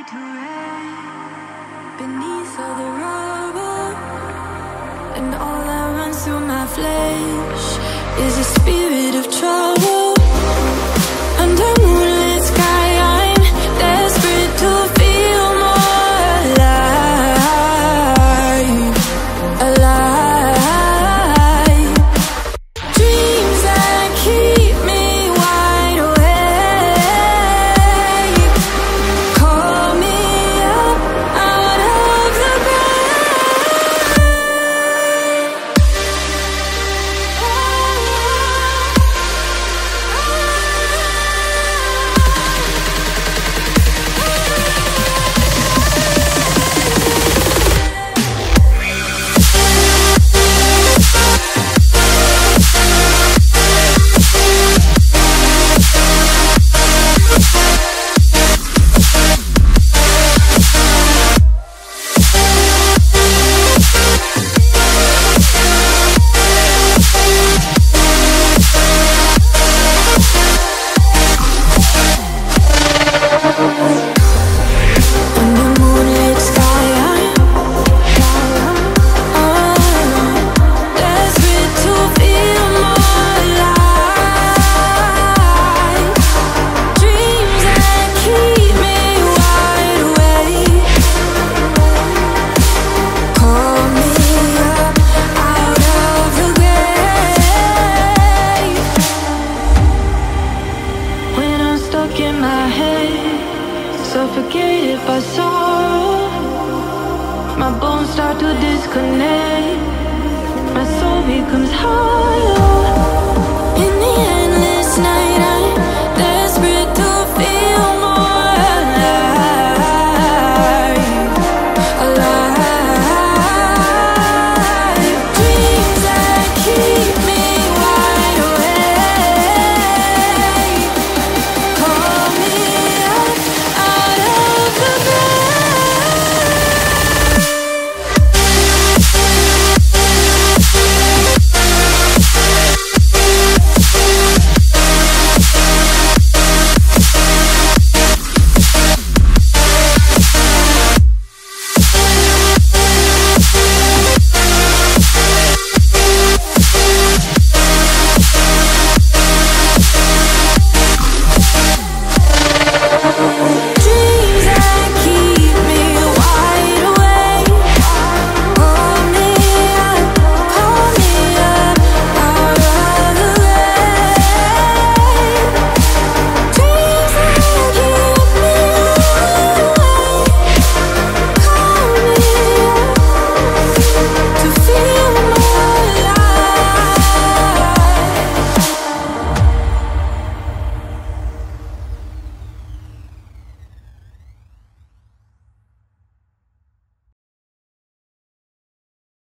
to rest beneath all the rubble, and all that runs through my flesh is a spirit of trouble. Under moonlit sky, I'm desperate to feel more alive, alive. Dreams that keep me wide awake, call me up out of the suffocated by sorrow. My bones start to disconnect. My soul becomes hollow. In the end,